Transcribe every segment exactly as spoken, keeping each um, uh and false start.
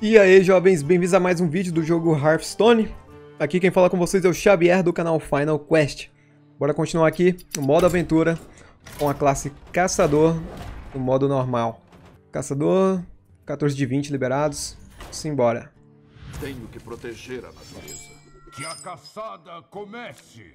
E aí, jovens, bem-vindos a mais um vídeo do jogo Hearthstone. Aqui quem fala com vocês é o Xavier do canal Final Quest. Bora continuar aqui no modo aventura com a classe Caçador no modo normal. Caçador, quatorze de vinte liberados, simbora. Tenho que proteger a natureza. Que a caçada comece!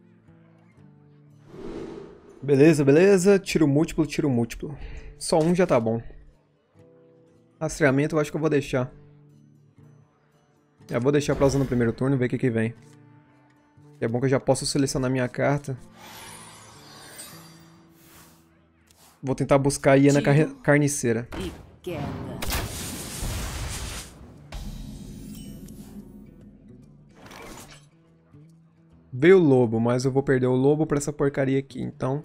Beleza, beleza, tiro múltiplo, tiro múltiplo. Só um já tá bom. Rastreamento eu acho que eu vou deixar. Eu vou deixar pra usar no primeiro turno e ver o que que vem. É bom que eu já posso selecionar minha carta. Vou tentar buscar a hiena car carniceira. E queda. Veio o lobo, mas eu vou perder o lobo pra essa porcaria aqui, então...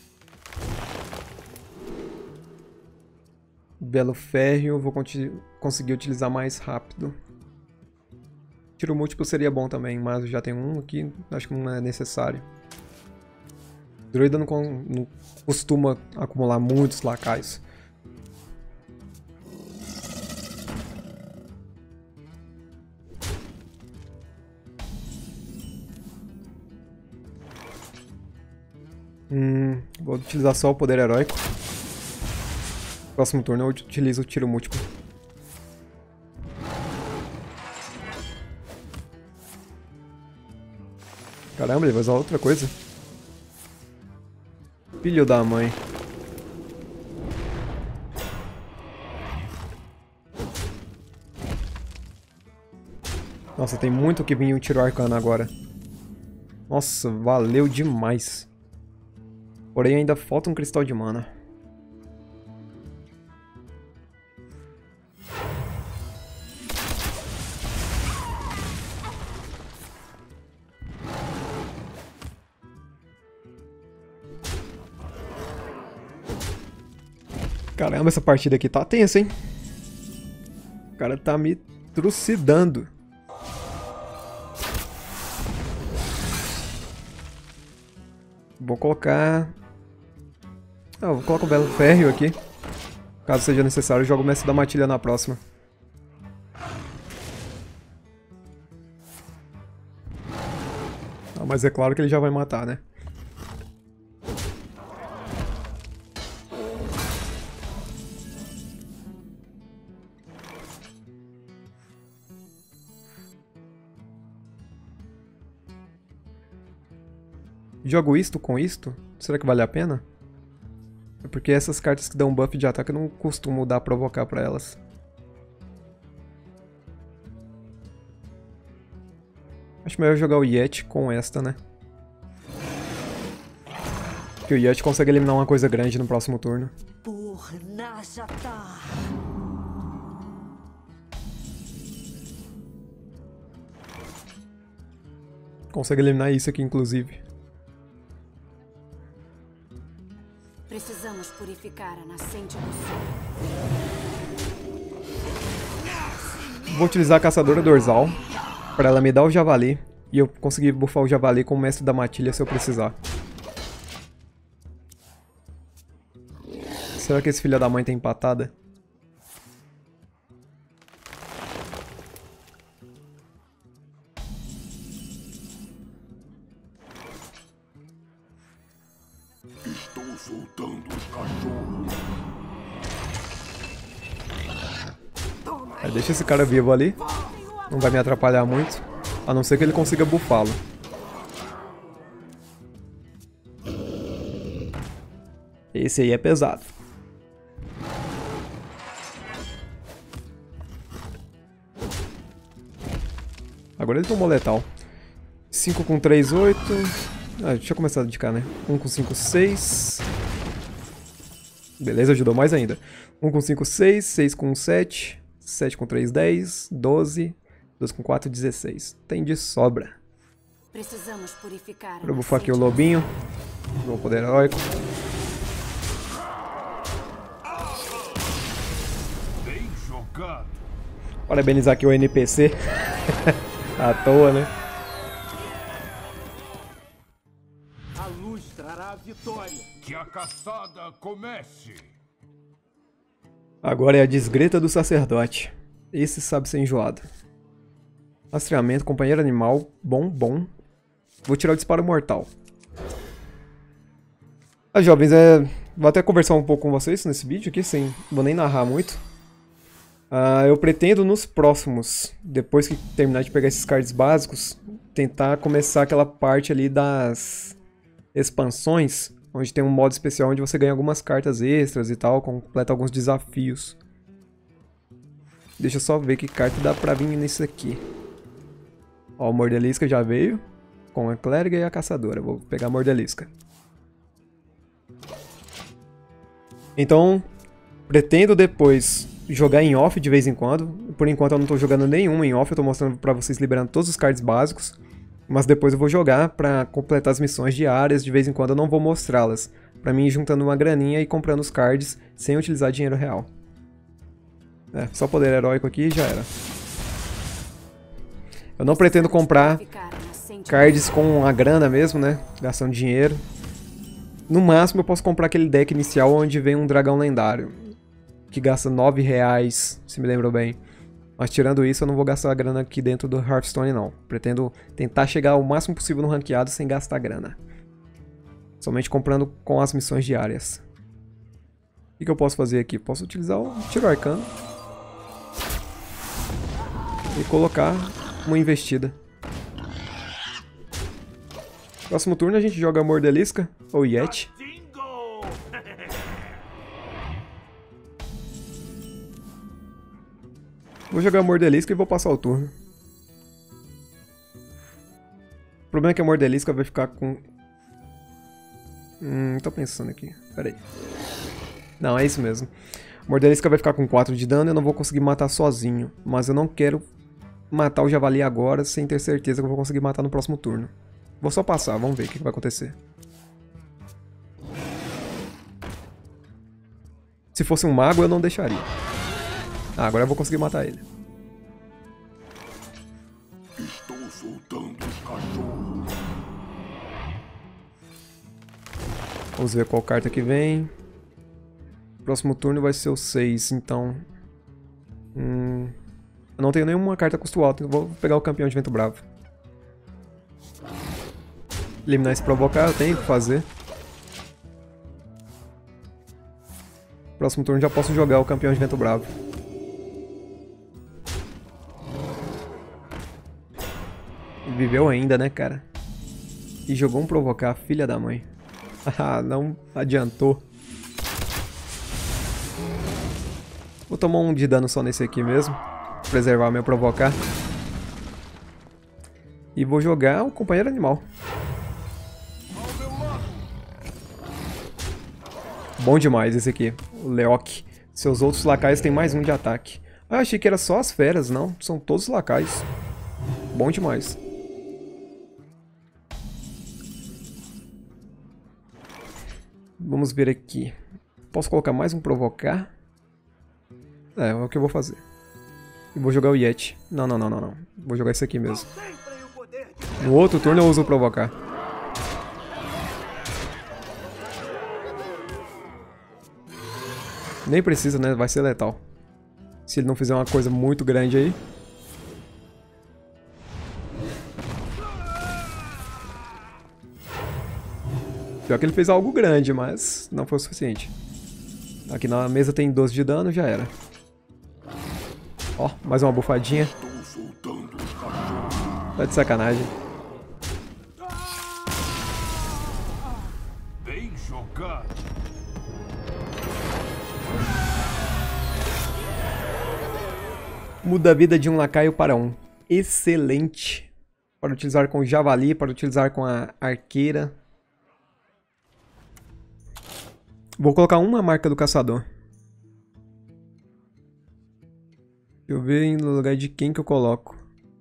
Belo férreo, vou conseguir utilizar mais rápido. Tiro múltiplo seria bom também, mas eu já tenho um aqui, acho que não é necessário. Druida não, não costuma acumular muitos lacaios. Hum, vou utilizar só o poder heróico. Próximo turno eu utilizo o tiro múltiplo. Caramba, ele vai usar outra coisa. Filho da mãe. Nossa, tem muito que vir um tiro arcano agora. Nossa, valeu demais. Porém, ainda falta um cristal de mana. Caramba, essa partida aqui tá tensa, hein? O cara tá me trucidando. Vou colocar... Ah, vou colocar o Belo Férreo aqui. Caso seja necessário, eu jogo o Mestre da Matilha na próxima. Ah, mas é claro que ele já vai matar, né? Jogo isto com isto? Será que vale a pena? É porque essas cartas que dão buff de ataque eu não costumo dar provocar pra elas. Acho melhor jogar o Yeti com esta, né? Porque o Yeti consegue eliminar uma coisa grande no próximo turno. Por Najatar. Consegue eliminar isso aqui, inclusive. Precisamos purificar a nascente do sol. Vou utilizar a Caçadora Dorsal para ela me dar o Javali e eu conseguir buffar o Javali com o Mestre da Matilha se eu precisar. Será que esse filho da mãe tem empatada? Estou soltando os cachorros. É, deixa esse cara vivo ali. Não vai me atrapalhar muito. A não ser que ele consiga buffá-lo. Esse aí é pesado. Agora ele tomou letal. cinco com três, oito... Ah, deixa eu começar a dedicar, né? um com cinco, seis. Beleza, ajudou mais ainda. um com cinco, seis. seis com sete. sete com três, dez. doze. doze com quatro, dezesseis. Tem de sobra. Precisamos purificar. Vou buffar aqui o lobinho. Vou poder heróico. Bem jogado. Parabenizar aqui o N P C. À toa, né? A luz trará a vitória. Que a caçada comece. Agora é a desgreta do sacerdote. Esse sabe ser enjoado. Rastreamento, companheiro animal. Bom, bom. Vou tirar o disparo mortal. Ah, jovens, é... vou até conversar um pouco com vocês nesse vídeo aqui, sem... vou nem narrar muito. Uh, eu pretendo nos próximos, depois que terminar de pegar esses cards básicos, tentar começar aquela parte ali das expansões, onde tem um modo especial onde você ganha algumas cartas extras e tal, completa alguns desafios. Deixa eu só ver que carta dá pra vir nisso aqui. Ó, o Mordelisca já veio, com a Clériga e a Caçadora. Vou pegar a Mordelisca. Então, pretendo depois jogar em off de vez em quando. Por enquanto eu não tô jogando nenhum em off, eu tô mostrando pra vocês liberando todos os cards básicos. Mas depois eu vou jogar pra completar as missões diárias, de vez em quando eu não vou mostrá-las. Pra mim ir juntando uma graninha e comprando os cards sem utilizar dinheiro real. É, só poder heróico aqui e já era. Eu não pretendo comprar cards com a grana mesmo, né? Gastando dinheiro. No máximo eu posso comprar aquele deck inicial onde vem um dragão lendário. Que gasta nove reais, se me lembro bem. Mas tirando isso, eu não vou gastar grana aqui dentro do Hearthstone, não. Pretendo tentar chegar o máximo possível no ranqueado sem gastar grana. Somente comprando com as missões diárias. O que, que eu posso fazer aqui? Posso utilizar o tiro arcano. E colocar uma investida. Próximo turno a gente joga Mordelisca ou Yeti. Vou jogar Mordelisca e vou passar o turno. O problema é que a Mordelisca vai ficar com... Hum, tô pensando aqui. Pera aí. Não, é isso mesmo. Mordelisca vai ficar com quatro de dano e eu não vou conseguir matar sozinho. Mas eu não quero matar o Javali agora sem ter certeza que eu vou conseguir matar no próximo turno. Vou só passar, vamos ver o que vai acontecer. Se fosse um mago eu não deixaria. Ah, agora eu vou conseguir matar ele. Estou soltando os cachorros. Vamos ver qual carta que vem. Próximo turno vai ser o seis, então... Hum... Eu não tenho nenhuma carta custo alto, então vou pegar o campeão de Vento Bravo. Eliminar esse provocar, eu tenho que fazer. Próximo turno já posso jogar o campeão de Vento Bravo. Ele viveu ainda, né, cara? E jogou um provocar, filha da mãe. Ah, não adiantou. Vou tomar um de dano só nesse aqui mesmo. Preservar meu provocar. E vou jogar o companheiro animal. Bom demais esse aqui, o Leok. Seus outros lacaios têm mais um de ataque. Ah, eu achei que era só as feras, não. São todos os lacaios. Bom demais. Vamos ver aqui. Posso colocar mais um provocar? É, é o que eu vou fazer. E vou jogar o Yeti. Não, não, não, não, não. Vou jogar esse aqui mesmo. No outro turno eu uso o provocar. Nem precisa, né? Vai ser letal. Se ele não fizer uma coisa muito grande aí. Pior que ele fez algo grande, mas não foi o suficiente. Aqui na mesa tem doze de dano, já era. Ó, mais uma bufadinha. Tá de sacanagem. Bem jogado. Muda a vida de um lacaio para um. Excelente. Para utilizar com o javali, para utilizar com a arqueira. Vou colocar uma marca do caçador. Deixa eu ver no lugar de quem que eu coloco.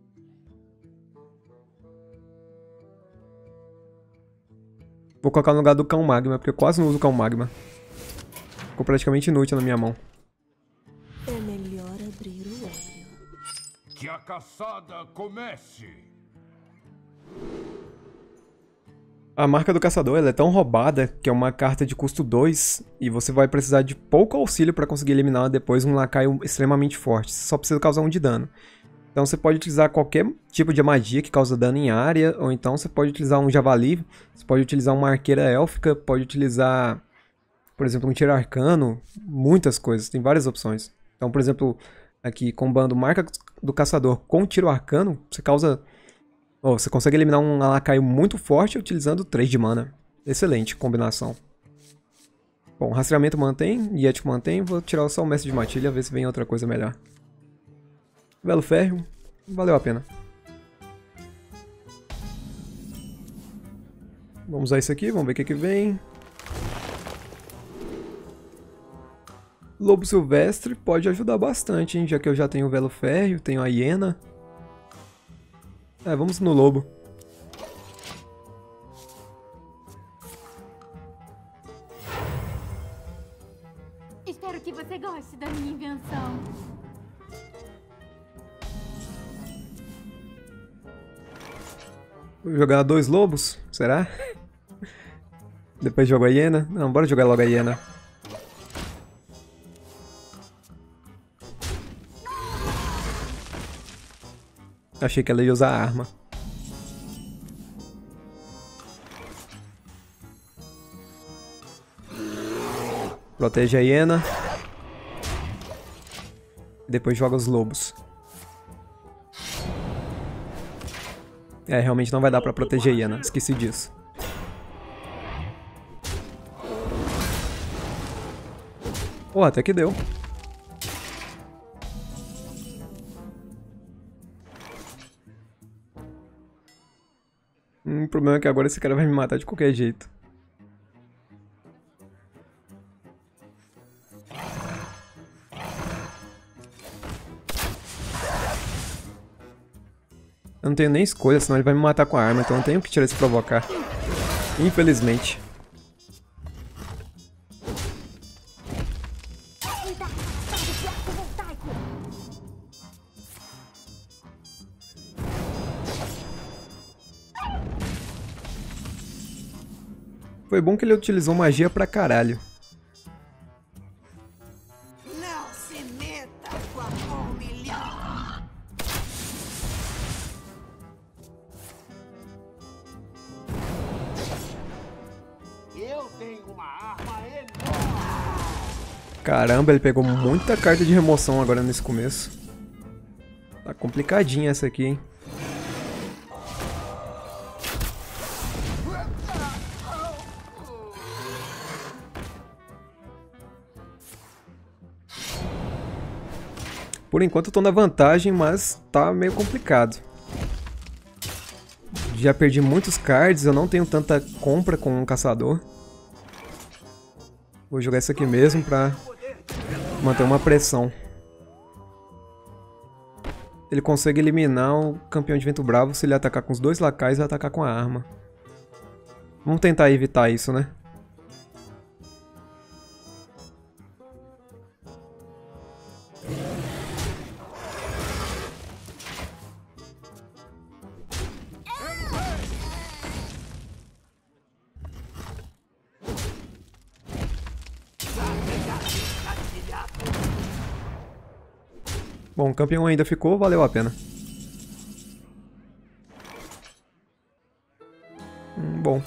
Vou colocar no lugar do cão magma, porque eu quase não uso o cão magma. Ficou praticamente inútil na minha mão. É melhor abrir o olho. Que a caçada comece. A marca do caçador ela é tão roubada que é uma carta de custo dois e você vai precisar de pouco auxílio para conseguir eliminar depois um lacaio extremamente forte. Você só precisa causar um de dano. Então você pode utilizar qualquer tipo de magia que causa dano em área, ou então você pode utilizar um javali, você pode utilizar uma arqueira élfica, pode utilizar, por exemplo, um tiro arcano, muitas coisas, tem várias opções. Então, por exemplo, aqui combando marca do caçador com tiro arcano, você causa... Oh, você consegue eliminar um lacaio muito forte utilizando três de mana. Excelente combinação. Bom, rastreamento mantém, Yético mantém. Vou tirar só o mestre de matilha, ver se vem outra coisa melhor. Velo férreo, valeu a pena. Vamos usar isso aqui, vamos ver o que, que vem. Lobo silvestre pode ajudar bastante, hein? Já que eu já tenho o velo férreo, tenho a hiena. É, vamos no lobo. Espero que você goste da minha invenção. Vou jogar dois lobos, será? Depois jogo a hiena? Não, bora jogar logo a hiena. Achei que ela ia usar a arma. Protege a hiena. Depois joga os lobos. É, realmente não vai dar pra proteger a hiena. Esqueci disso. Pô, até que deu. Hum, o problema é que agora esse cara vai me matar de qualquer jeito. Eu não tenho nem escolha, senão ele vai me matar com a arma, então eu tenho que tirar esse provocar. Infelizmente. Foi bom que ele utilizou magia pra caralho. Não se meta com a um milhão. Eu tenho uma arma enorme. Caramba, ele pegou muita carta de remoção agora nesse começo. Tá complicadinha essa aqui, hein? Por enquanto eu tô na vantagem, mas tá meio complicado. Já perdi muitos cards, eu não tenho tanta compra com um caçador. Vou jogar isso aqui mesmo pra manter uma pressão. Ele consegue eliminar o campeão de vento bravo se ele atacar com os dois lacais e atacar com a arma. Vamos tentar evitar isso, né? Bom, o campeão ainda ficou, valeu a pena. Hum, bom.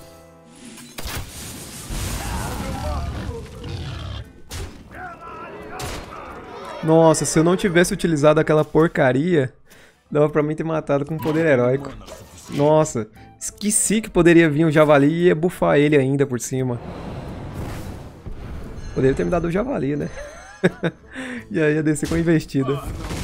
Nossa, se eu não tivesse utilizado aquela porcaria, dava pra mim ter matado com poder heróico. Nossa, esqueci que poderia vir um javali e ia buffar ele ainda por cima. Poderia ter me dado o javali, né? E aí ia descer com a investida.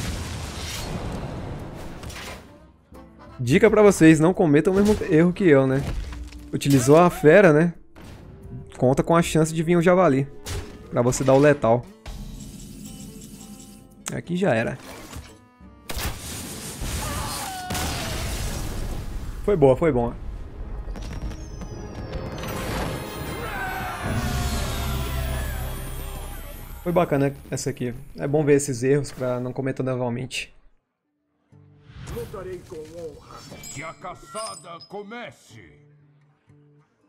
Dica pra vocês, não cometam o mesmo erro que eu, né? Utilizou a fera, né? Conta com a chance de vir o javali. Pra você dar o letal. Aqui já era. Foi boa, foi boa. Foi bacana essa aqui. É bom ver esses erros pra não cometer novamente. Lutarei com honra. Que a caçada comece.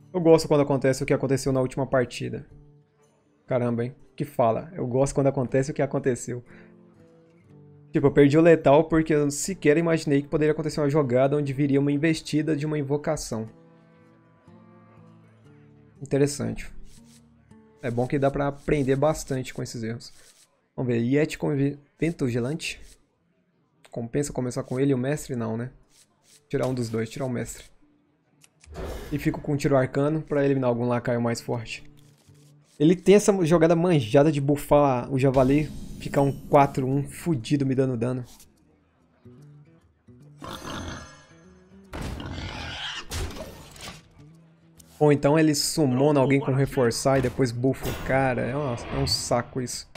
Eu gosto quando acontece o que aconteceu na última partida. Caramba, hein? Que fala. Eu gosto quando acontece o que aconteceu. Tipo, eu perdi o letal porque eu sequer imaginei que poderia acontecer uma jogada onde viria uma investida de uma invocação. Interessante. É bom que dá pra aprender bastante com esses erros. Vamos ver. Yeti com vento gelante. Compensa começar com ele e o mestre? Não, né? Tirar um dos dois. Tirar o mestre. E fico com um tiro arcano pra eliminar algum lacaio mais forte. Ele tem essa jogada manjada de buffar o javali, ficar um quatro um fudido me dando dano. Ou então ele summona alguém com reforçar e depois buffa o cara. É, uma, é um saco isso.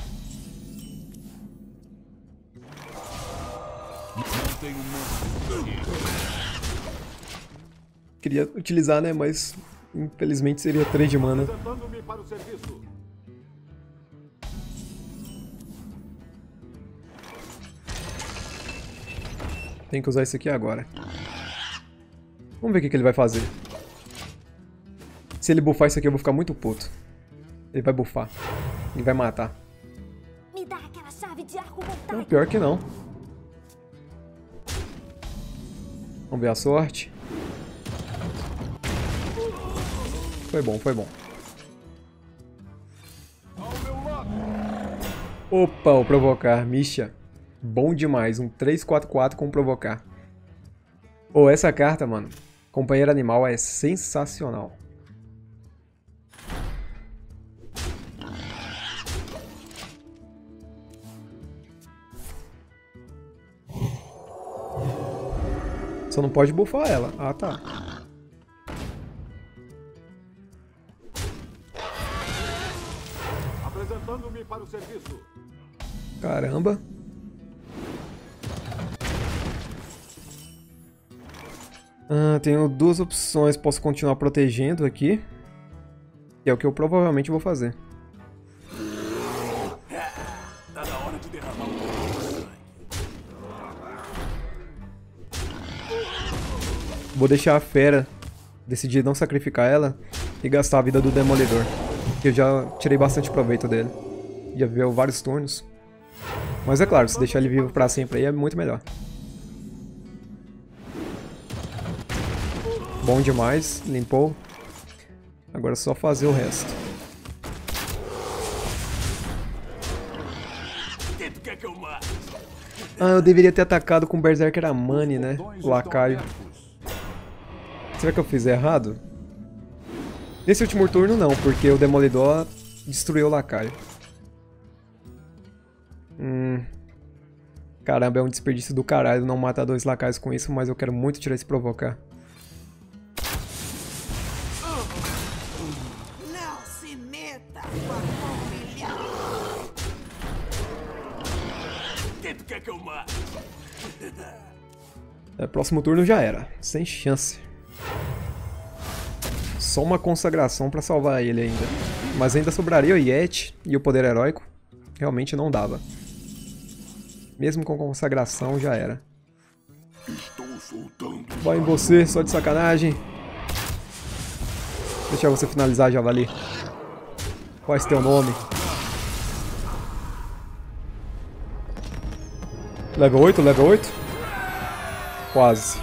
Queria utilizar, né? Mas infelizmente seria três de mana. Tem que usar isso aqui agora. Vamos ver o que, que ele vai fazer. Se ele buffar isso aqui, eu vou ficar muito puto. Ele vai buffar. Ele vai matar. Me dá aquela chave de arco voltaico. Não, pior que não. Vamos ver a sorte. Foi bom, foi bom. Opa, o provocar. Misha. Bom demais. Um três quatro quatro com provocar. Pô, essa carta, mano. Companheiro animal é sensacional. Só não pode buffar ela. Ah, tá. Apresentando-me para o serviço. Caramba. Ah, tenho duas opções. Posso continuar protegendo aqui. Que é o que eu provavelmente vou fazer. Tá na hora de derramar um pouco de sangue. Vou deixar a fera. Decidir não sacrificar ela e gastar a vida do Demolidor. Que eu já tirei bastante proveito dele. Já viveu vários turnos. Mas é claro, se deixar ele vivo pra sempre aí é muito melhor. Bom demais, limpou. Agora é só fazer o resto. Ah, eu deveria ter atacado com o Berserker Amani, né? O lacaio. Será que eu fiz errado? Nesse último turno não, porque o Demolidor destruiu o lacaio. Hum. Caramba, é um desperdício do caralho não matar dois lacaios com isso, mas eu quero muito tirar esse provocar. Não se meta com a família. Quem tu quer que eu mate? É, próximo turno já era, sem chance. Só uma consagração pra salvar ele ainda. Mas ainda sobraria o Yeti e o poder heróico. Realmente não dava. Mesmo com consagração já era. Estou soltando. Vai em você, só de sacanagem. Deixa você finalizar, Javali. Qual é teu nome? Level oito, level oito? Quase.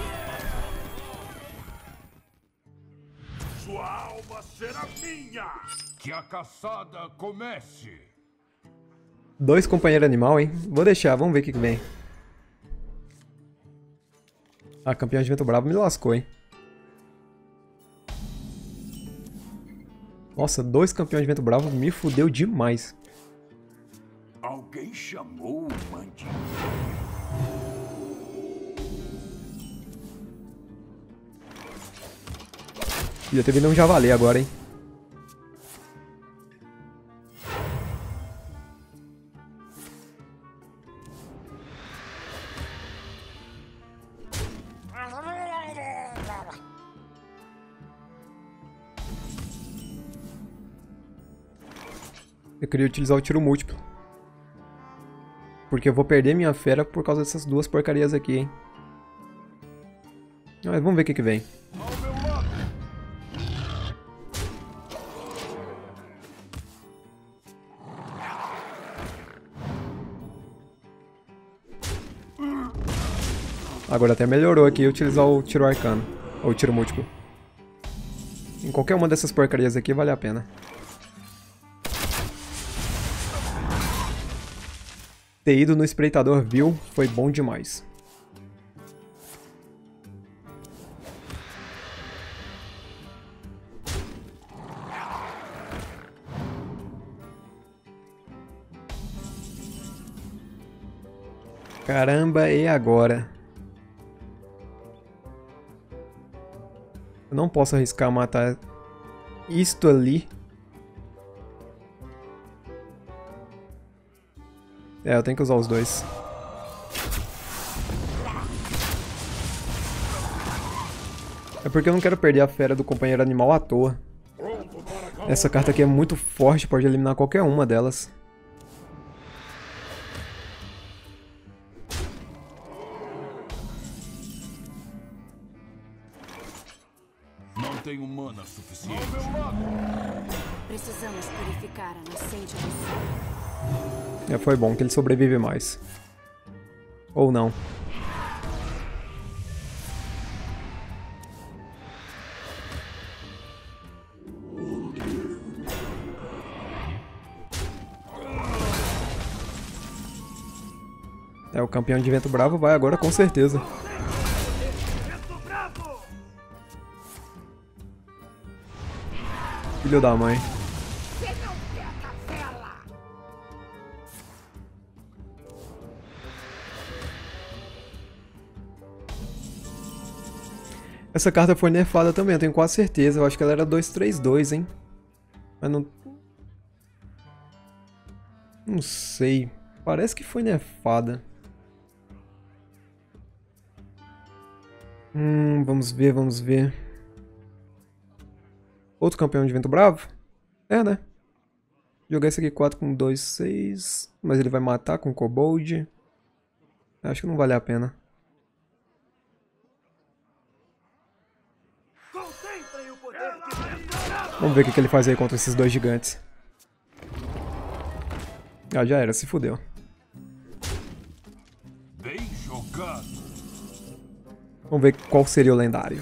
Sua alma será minha. Que a caçada comece. Dois companheiros animal, hein? Vou deixar, vamos ver o que, que vem. Ah, campeão de vento bravo me lascou, hein? Nossa, dois campeões de vento bravo me fudeu demais. Alguém chamou o Mandinho. Podia ter vindo um javali agora, hein? Eu queria utilizar o tiro múltiplo. Porque eu vou perder minha fera por causa dessas duas porcarias aqui, hein? Mas vamos ver o que que vem. Agora até melhorou aqui utilizar o tiro arcano. Ou tiro múltiplo. Em qualquer uma dessas porcarias aqui vale a pena. Ter ido no espreitador viu foi bom demais. Caramba, e agora? Eu não posso arriscar matar isto ali. É, eu tenho que usar os dois. É porque eu não quero perder a fera do companheiro animal à toa. Essa carta aqui é muito forte, pode eliminar qualquer uma delas. Não tenho mana suficiente. Precisamos purificar a nascente do sol. É, foi bom que ele sobrevive mais. Ou não. É, o campeão de Vento Bravo vai agora com certeza. Filho da mãe. Essa carta foi nerfada também, eu tenho quase certeza. Eu acho que ela era dois três dois, hein? Mas não... Não sei. Parece que foi nerfada. Hum, vamos ver, vamos ver. Outro campeão de Vento Bravo? É, né? Jogar esse aqui quatro com dois seis. Mas ele vai matar com Kobold. Acho que não vale a pena. Vamos ver o que, que ele faz aí contra esses dois gigantes. Ah, já era, se fudeu. Bem jogado. Vamos ver qual seria o lendário.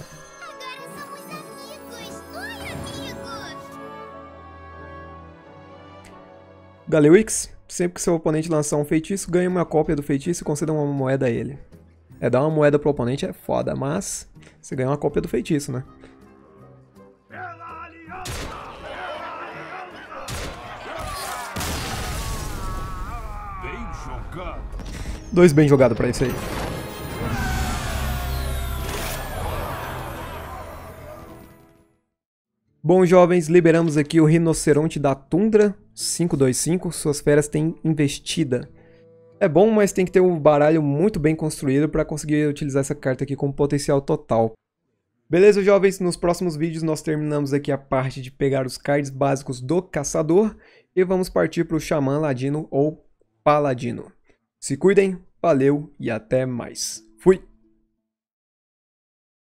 Galewix, sempre que seu oponente lançar um feitiço, ganha uma cópia do feitiço e conceda uma moeda a ele. É, dar uma moeda pro oponente é foda, mas você ganha uma cópia do feitiço, né? Bem jogado. Dois bem jogados pra isso aí. Bom, jovens, liberamos aqui o Rinoceronte da Tundra, cinco dois cinco, suas feras têm investida. É bom, mas tem que ter um baralho muito bem construído para conseguir utilizar essa carta aqui com potencial total. Beleza, jovens? Nos próximos vídeos nós terminamos aqui a parte de pegar os cards básicos do Caçador e vamos partir para o Xamã Ladino ou Paladino. Se cuidem, valeu e até mais. Fui!